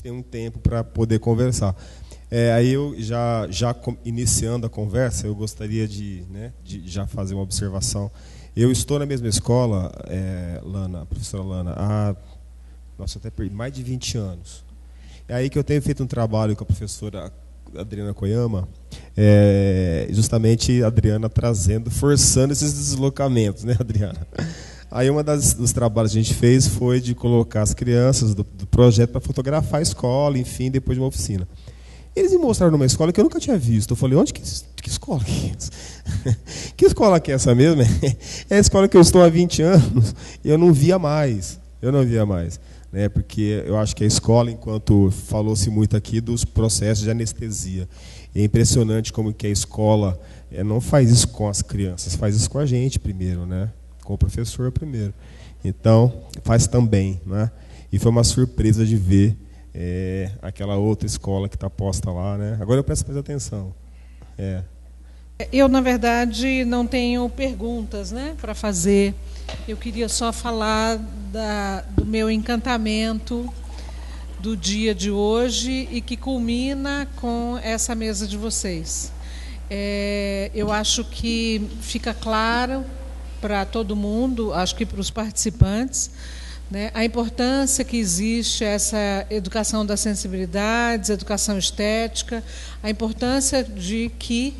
tem um tempo para poder conversar. Aí eu, iniciando a conversa, eu gostaria de já fazer uma observação. Eu estou na mesma escola, Lana, professora Lana, há mais de 20 anos. É aí que eu tenho feito um trabalho com a professora Adriana Koyama, justamente a Adriana forçando esses deslocamentos, né, Adriana? Aí dos trabalhos que a gente fez foi de colocar as crianças do projeto para fotografar a escola, enfim, depois de uma oficina. Eles me mostraram numa escola que eu nunca tinha visto. Eu falei, que escola que é essa? Que escola que é essa mesmo? É a escola que eu estou há 20 anos e eu não via mais. Né? Porque eu acho que a escola, enquanto falou-se muito aqui dos processos de anestesia, é impressionante como que a escola não faz isso com as crianças, faz isso com a gente primeiro, né? Com o professor primeiro. Então, faz também, né? E foi uma surpresa de ver aquela outra escola que está posta lá, né? Agora eu presto mais atenção. Eu, na verdade, não tenho perguntas, né, para fazer. Eu queria só falar do meu encantamento do dia de hoje e que culmina com essa mesa de vocês. Eu acho que fica claro para todo mundo, acho que para os participantes, né, a importância que existe essa educação das sensibilidades, educação estética, a importância de que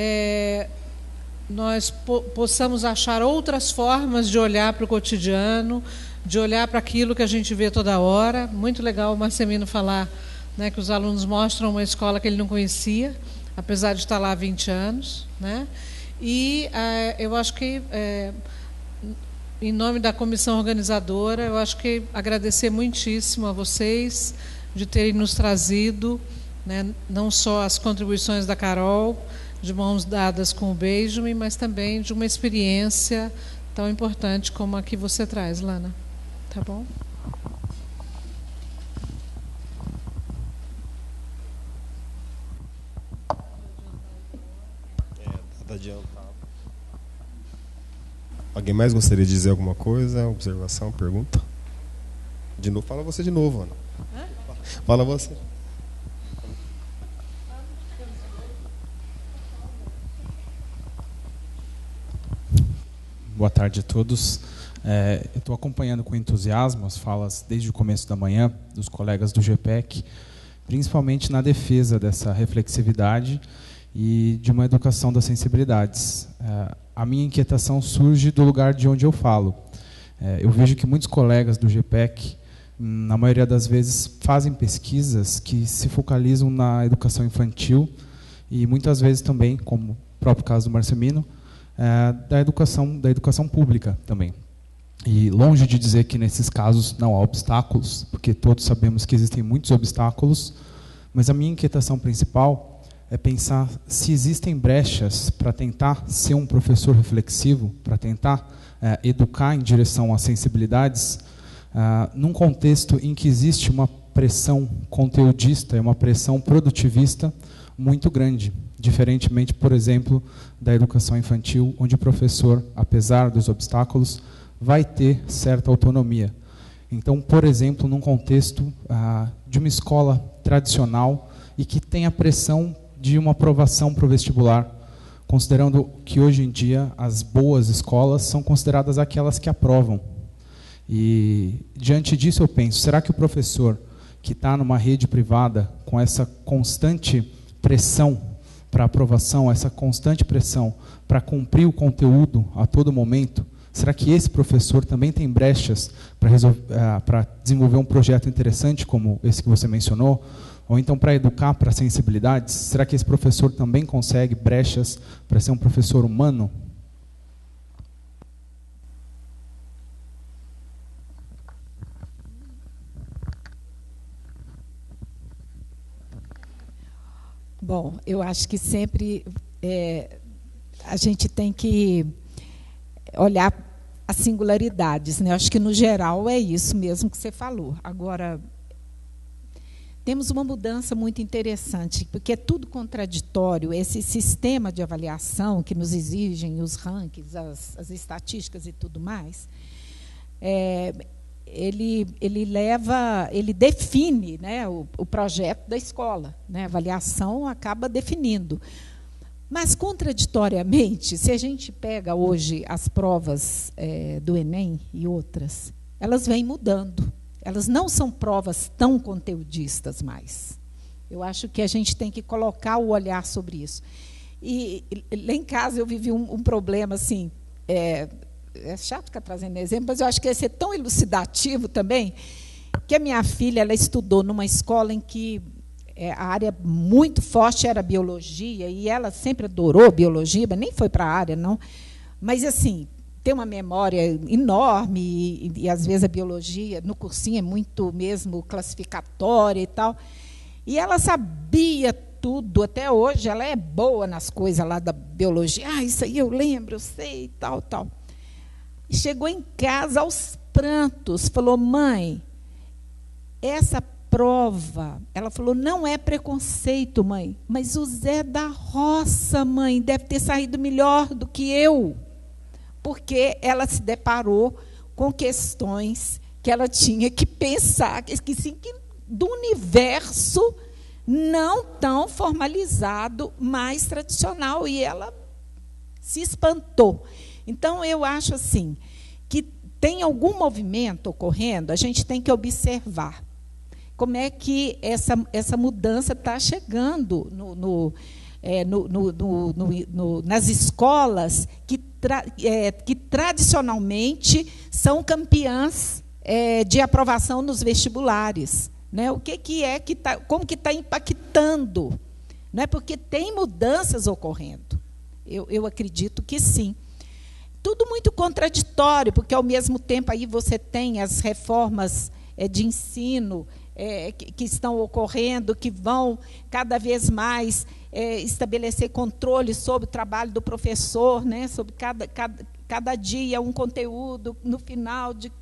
nós possamos achar outras formas de olhar para o cotidiano, de olhar para aquilo que a gente vê toda hora. Muito legal o Marcelino falar, né, que os alunos mostram uma escola que ele não conhecia, apesar de estar lá há 20 anos. Né? E eu acho que, em nome da comissão organizadora, eu acho que agradecer muitíssimo a vocês de terem nos trazido, né, não só as contribuições da Carol, de mãos dadas com o Benjamin, mas também de uma experiência tão importante como a que você traz, Lana. Tá bom? Tá adiantado. Alguém mais gostaria de dizer alguma coisa? Observação, pergunta? De novo, fala você de novo, Ana. Fala você. Boa tarde a todos. Eu estou acompanhando com entusiasmo as falas desde o começo da manhã dos colegas do GPEC, principalmente na defesa dessa reflexividade e de uma educação das sensibilidades. A minha inquietação surge do lugar de onde eu falo. Eu vejo que muitos colegas do GPEC, na maioria das vezes, fazem pesquisas que se focalizam na educação infantil e muitas vezes também, como o próprio caso do Marcelino, da educação pública também. E longe de dizer que nesses casos não há obstáculos, porque todos sabemos que existem muitos obstáculos, mas a minha inquietação principal é pensar se existem brechas para tentar ser um professor reflexivo, para tentar educar em direção às sensibilidades, num contexto em que existe uma pressão conteudista e uma pressão produtivista muito grande, diferentemente, por exemplo, da educação infantil, onde o professor, apesar dos obstáculos, vai ter certa autonomia. Então, por exemplo, num contexto de uma escola tradicional e que tem a pressão de uma aprovação para o vestibular, considerando que hoje em dia as boas escolas são consideradas aquelas que aprovam. E, diante disso, eu penso, será que o professor que está numa rede privada, com essa constante pressão para aprovação, essa constante pressão para cumprir o conteúdo a todo momento, será que esse professor também tem brechas para desenvolver um projeto interessante como esse que você mencionou? Ou então para educar para sensibilidades? Será que esse professor também consegue brechas para ser um professor humano? Bom, eu acho que sempre a gente tem que olhar as singularidades, né? Eu acho que, no geral, é isso mesmo que você falou. Agora, temos uma mudança muito interessante, porque é tudo contraditório, esse sistema de avaliação que nos exigem os rankings, as estatísticas e tudo mais. ele define, né, o projeto da escola, né? A avaliação acaba definindo. Mas, contraditoriamente, se a gente pega hoje as provas do Enem e outras, elas vêm mudando. Elas não são provas tão conteudistas mais. Eu acho que a gente tem que colocar o olhar sobre isso. E lá em casa eu vivi um problema assim, é chato ficar trazendo exemplo, mas eu acho que ia ser tão elucidativo também, que a minha filha ela estudou numa escola em que a área muito forte era biologia, e ela sempre adorou biologia, mas nem foi para a área, não. Mas, assim, tem uma memória enorme, e às vezes a biologia, no cursinho, é muito mesmo classificatória e tal. E ela sabia tudo, até hoje, ela é boa nas coisas lá da biologia. Isso aí eu lembro, eu sei, tal. E chegou em casa aos prantos, falou, mãe, essa prova, ela falou, não é preconceito, mãe, mas o Zé da Roça, mãe, deve ter saído melhor do que eu, porque ela se deparou com questões que ela tinha que pensar, que do universo não tão formalizado, mais tradicional, e ela se espantou. Então, eu acho assim, que tem algum movimento ocorrendo, a gente tem que observar como é que essa mudança está chegando nas escolas que tradicionalmente são campeãs de aprovação nos vestibulares. Né? Como que está impactando? Não é porque tem mudanças ocorrendo. Eu acredito que sim. Tudo muito contraditório, porque, ao mesmo tempo, aí você tem as reformas de ensino que estão ocorrendo, que vão cada vez mais estabelecer controle sobre o trabalho do professor, né, sobre cada dia um conteúdo, no final de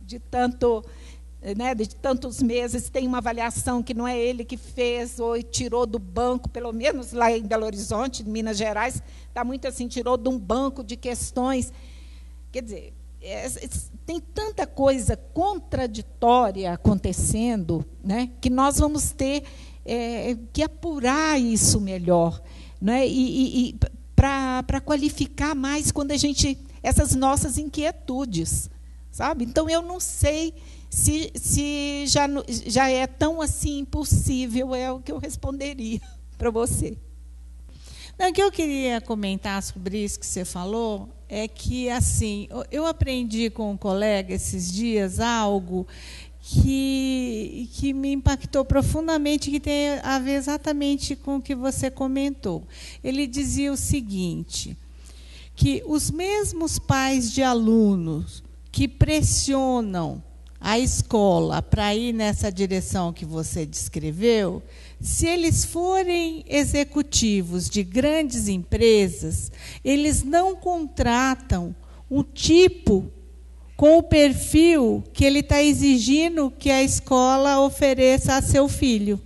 tantos meses, tem uma avaliação que não é ele que fez ou tirou do banco, pelo menos lá em Belo Horizonte, em Minas Gerais, está muito assim, tirou de um banco de questões. Quer dizer, tem tanta coisa contraditória acontecendo, né, que nós vamos ter que apurar isso melhor, né, e para qualificar mais essas nossas inquietudes, sabe? Então, eu não sei se já é tão assim impossível, é o que eu responderia para você. Não, o que eu queria comentar sobre isso que você falou é que, assim, eu aprendi com um colega esses dias algo que me impactou profundamente, que tem a ver exatamente com o que você comentou. Ele dizia o seguinte, que os mesmos pais de alunos que pressionam a escola para ir nessa direção que você descreveu, se eles forem executivos de grandes empresas, eles não contratam um tipo com o perfil que ele está exigindo que a escola ofereça a seu filho.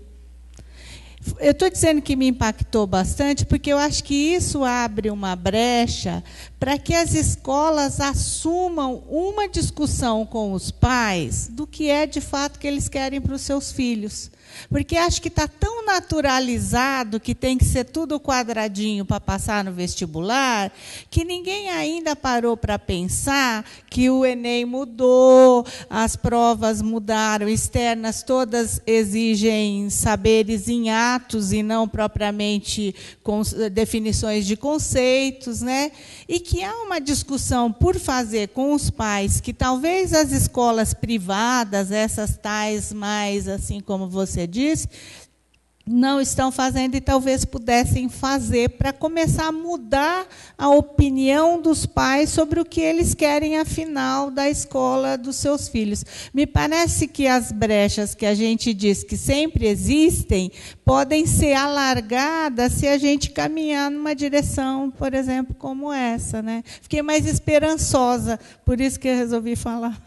Eu estou dizendo que me impactou bastante, porque eu acho que isso abre uma brecha para que as escolas assumam uma discussão com os pais do que é, de fato, que eles querem para os seus filhos. Porque acho que está tão naturalizado que tem que ser tudo quadradinho para passar no vestibular, que ninguém ainda parou para pensar que o Enem mudou, as provas mudaram, externas todas exigem saberes em atos e não propriamente com definições de conceitos, né? E que há uma discussão por fazer com os pais, que talvez as escolas privadas, essas tais mais, assim como você disse, não estão fazendo e talvez pudessem fazer para começar a mudar a opinião dos pais sobre o que eles querem, afinal, da escola dos seus filhos. Me parece que as brechas que a gente diz que sempre existem podem ser alargadas se a gente caminhar numa direção, por exemplo, como essa, né? Fiquei mais esperançosa, por isso que eu resolvi falar.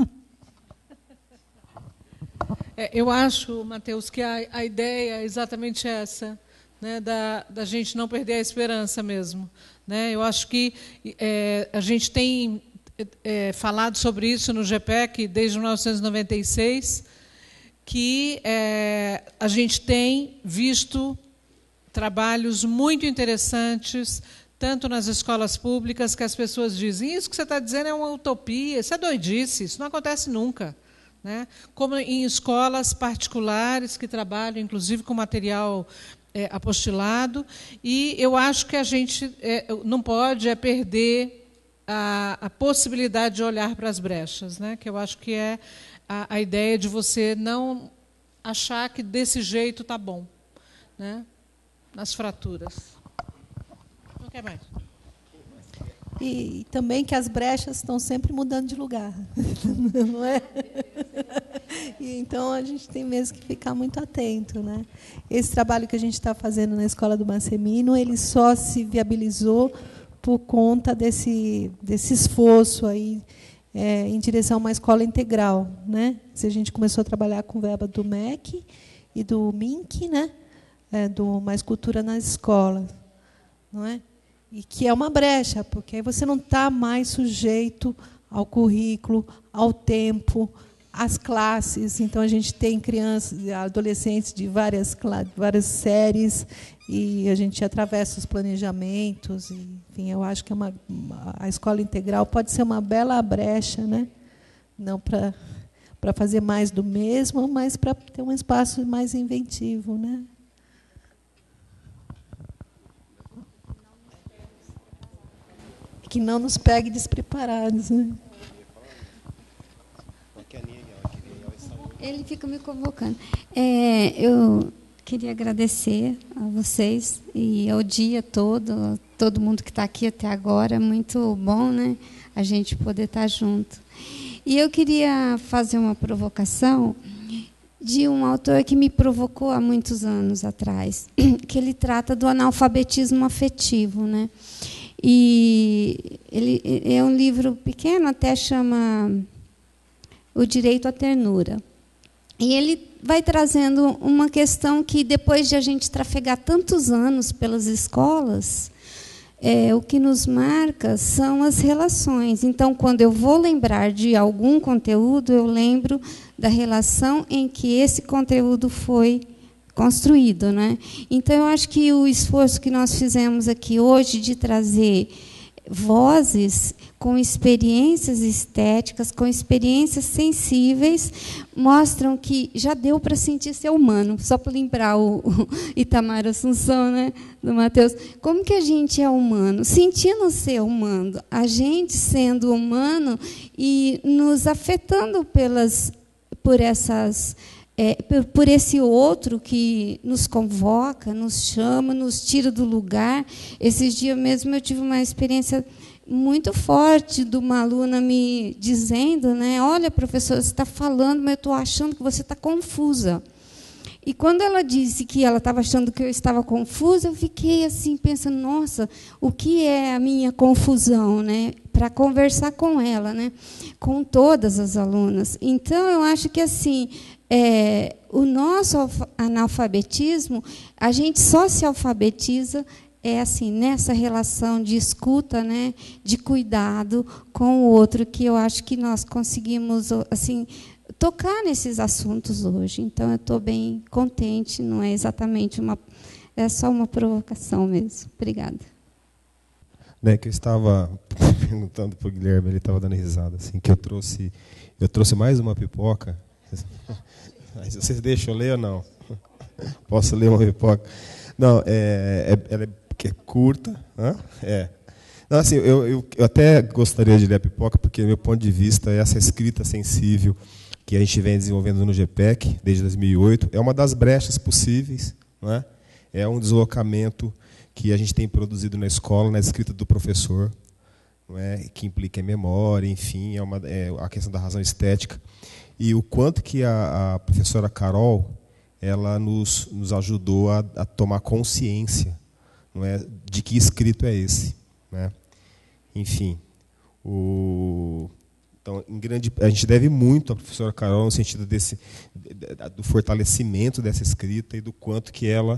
Eu acho, Matheus, que a ideia é exatamente essa, né, da gente não perder a esperança mesmo. Né? Eu acho que a gente tem falado sobre isso no GPEC desde 1996, que a gente tem visto trabalhos muito interessantes, tanto nas escolas públicas, que as pessoas dizem, isso que você está dizendo é uma utopia, isso é doidice, isso não acontece nunca. Né? Como em escolas particulares que trabalham, inclusive, com material apostilado, e eu acho que a gente não pode perder a possibilidade de olhar para as brechas, né? Que eu acho que é a ideia de você não achar que desse jeito está bom, né? Nas fraturas. Não quer mais. E também que as brechas estão sempre mudando de lugar, não é? E então a gente tem mesmo que ficar muito atento, né? Esse trabalho que a gente está fazendo na Escola do Massemino, ele só se viabilizou por conta desse esforço aí em direção a uma escola integral, né? A gente começou a trabalhar com verba do MEC e do MINC, né? Do Mais Cultura nas Escolas, não é? E que é uma brecha, porque aí você não está mais sujeito ao currículo, ao tempo, às classes. Então, a gente tem crianças, adolescentes de várias séries, e a gente atravessa os planejamentos. E, enfim, eu acho que a escola integral pode ser uma bela brecha, né? Não para fazer mais do mesmo, mas para ter um espaço mais inventivo, né? Que não nos pegue despreparados, né? Ele fica me convocando. Eu queria agradecer a vocês e ao dia todo mundo que está aqui até agora. É muito bom, né? A gente poder estar junto. E eu queria fazer uma provocação de um autor que me provocou há muitos anos atrás, que ele trata do analfabetismo afetivo, né? E ele é um livro pequeno, até chama O Direito à Ternura. E ele vai trazendo uma questão que, depois de a gente trafegar tantos anos pelas escolas, o que nos marca são as relações. Então, quando eu vou lembrar de algum conteúdo, eu lembro da relação em que esse conteúdo foi construído, né? Então, eu acho que o esforço que nós fizemos aqui hoje de trazer vozes com experiências estéticas, com experiências sensíveis, mostram que já deu para sentir ser humano. Só para lembrar o Itamar Assunção, né, do Matheus. Como que a gente é humano? Sentindo ser humano, a gente sendo humano e nos afetando por esse outro que nos convoca, nos chama, nos tira do lugar. Esses dias mesmo eu tive uma experiência muito forte de uma aluna me dizendo, né, olha, professora, você está falando, mas eu estou achando que você está confusa. E quando ela disse que ela estava achando que eu estava confusa, eu fiquei assim, pensando, nossa, o que é a minha confusão, né? Para conversar com ela, né? Com todas as alunas. Então, eu acho que assim, o nosso analfabetismo, a gente só se alfabetiza assim, nessa relação de escuta, né? De cuidado com o outro, que eu acho que nós conseguimos assim, tocar nesses assuntos hoje. Então, eu estou bem contente, não é exatamente é só uma provocação mesmo. Obrigada. Que eu estava perguntando para o Guilherme, ele estava dando risada, assim, que eu trouxe mais uma pipoca. Mas vocês deixam eu ler ou não? Posso ler uma pipoca? Não, ela é curta. Não, assim, eu até gostaria de ler a pipoca, porque, do meu ponto de vista, essa escrita sensível que a gente vem desenvolvendo no GPEC desde 2008 é uma das brechas possíveis, não é? É um deslocamento que a gente tem produzido na escola, na escrita do professor, não é? Que implica em memória, enfim, a questão da razão estética. E o quanto que a professora Carol ela nos ajudou a tomar consciência, não é, de que escrito é esse, né? Enfim, então, a gente deve muito à professora Carol no sentido do fortalecimento dessa escrita e do quanto que ela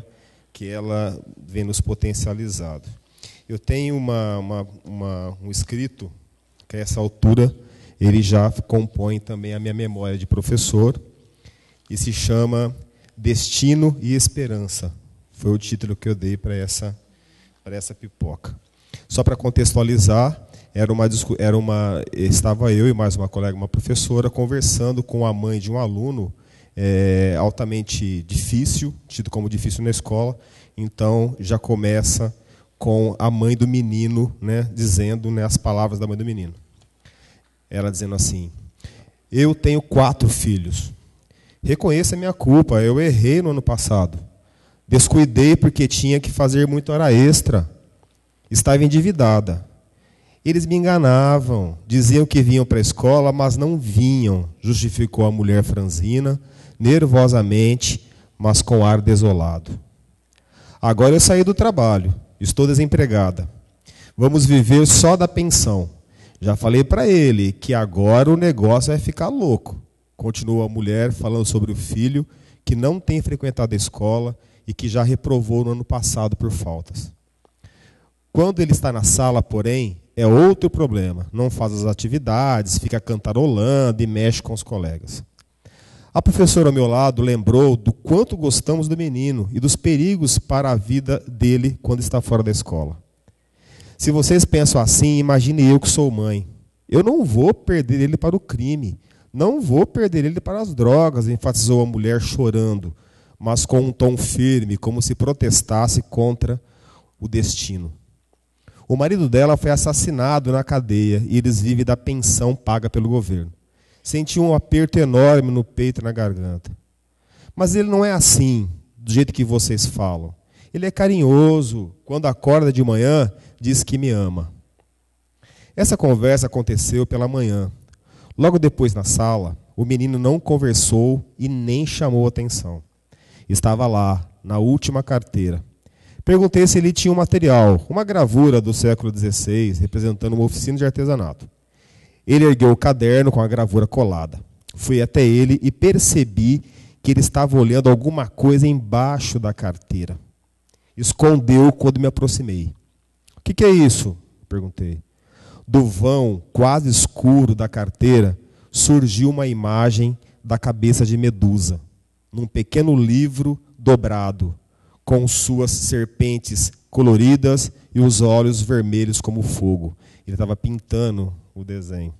vem nos potencializado. Eu tenho um escrito que a essa altura ele já compõe também a minha memória de professor, e se chama Destino e Esperança. Foi o título que eu dei para essa pipoca. Só para contextualizar, estava eu e mais uma colega, uma professora, conversando com a mãe de um aluno altamente difícil, tido como difícil na escola. Então, já começa com a mãe do menino, né, dizendo, né, as palavras da mãe do menino. Ela dizendo assim: eu tenho 4 filhos. Reconheça a minha culpa, eu errei no ano passado. Descuidei porque tinha que fazer muito hora extra. Estava endividada. Eles me enganavam, diziam que vinham para a escola, mas não vinham, justificou a mulher franzina, nervosamente, mas com ar desolado. Agora eu saí do trabalho, estou desempregada. Vamos viver só da pensão. Já falei para ele que agora o negócio vai ficar louco. Continua a mulher falando sobre o filho que não tem frequentado a escola e que já reprovou no ano passado por faltas. Quando ele está na sala, porém, é outro problema. Não faz as atividades, fica cantarolando e mexe com os colegas. A professora ao meu lado lembrou do quanto gostamos do menino e dos perigos para a vida dele quando está fora da escola. Se vocês pensam assim, imagine eu que sou mãe. Eu não vou perder ele para o crime. Não vou perder ele para as drogas, enfatizou a mulher chorando, mas com um tom firme, como se protestasse contra o destino. O marido dela foi assassinado na cadeia e eles vivem da pensão paga pelo governo. Senti um aperto enorme no peito e na garganta. Mas ele não é assim, do jeito que vocês falam. Ele é carinhoso. Quando acorda de manhã, diz que me ama. Essa conversa aconteceu pela manhã. Logo depois, na sala, o menino não conversou e nem chamou atenção. Estava lá, na última carteira. Perguntei se ele tinha um material, uma gravura do século XVI, representando uma oficina de artesanato. Ele ergueu o caderno com a gravura colada. Fui até ele e percebi que ele estava olhando alguma coisa embaixo da carteira. Escondeu quando me aproximei. O que é isso? Perguntei. Do vão quase escuro da carteira surgiu uma imagem da cabeça de Medusa, num pequeno livro dobrado, com suas serpentes coloridas e os olhos vermelhos como fogo. Ele estava pintando o desenho.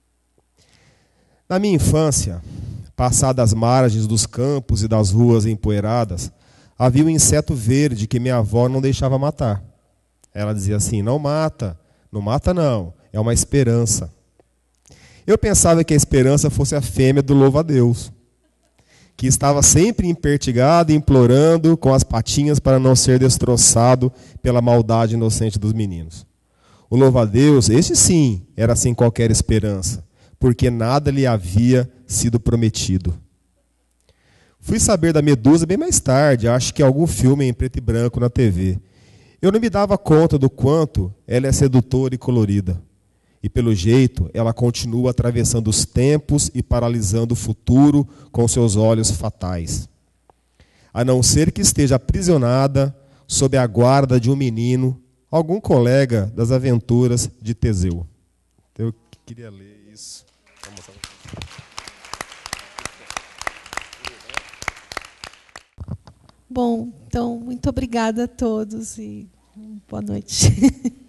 Na minha infância, passadas as margens dos campos e das ruas empoeiradas, havia um inseto verde que minha avó não deixava matar. Ela dizia assim: não mata não, é uma esperança. Eu pensava que a esperança fosse a fêmea do louva-a-Deus, que estava sempre impertigado e implorando com as patinhas para não ser destroçado pela maldade inocente dos meninos. O louva-a-Deus, este sim, era sem qualquer esperança, porque nada lhe havia sido prometido. Fui saber da Medusa bem mais tarde, acho que algum filme em preto e branco na TV. Eu não me dava conta do quanto ela é sedutora e colorida. E pelo jeito, ela continua atravessando os tempos e paralisando o futuro com seus olhos fatais. A não ser que esteja aprisionada sob a guarda de um menino, algum colega das aventuras de Teseu. Eu queria ler isso. Bom, então, muito obrigada a todos e boa noite.